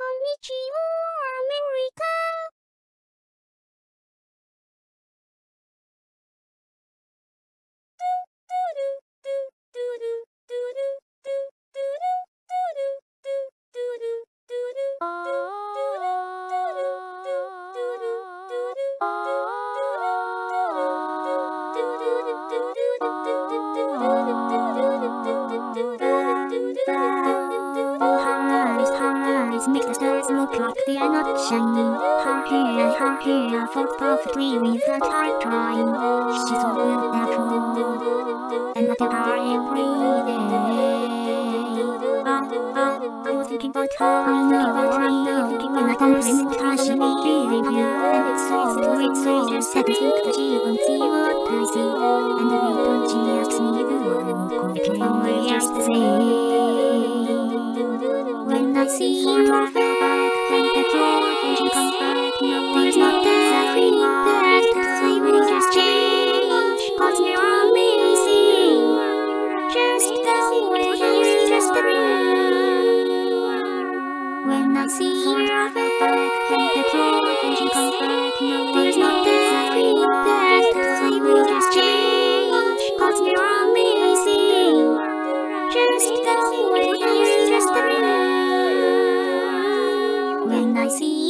Konnichiwa America. Make the stars look like they are not shining. Her hair falls perfectly with a tight drawing. She's so beautiful, and I tell her every day. I'm thinking about her, I know, when I compliment her, she may believe you. And it's so just that I think that she won't see what I see. And every time she asks me, do I always just the same. When I see her back, then the thought she comes back. No, it's not that I will just change. 'Cause you're amazing, just the way you just the when I see her back, then the thought she comes back. No, it's not that I will just change. 'Cause you're amazing, just the way you just the when I see